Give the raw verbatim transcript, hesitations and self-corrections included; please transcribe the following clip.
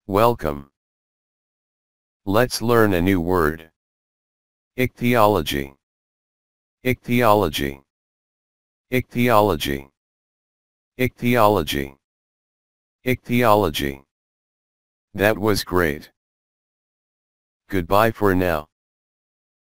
Welcome. Let's learn a new word. Ichtyology. Ichtyology. Ichtyology. Ichtyology. Ichtyology. That was great. Goodbye for now.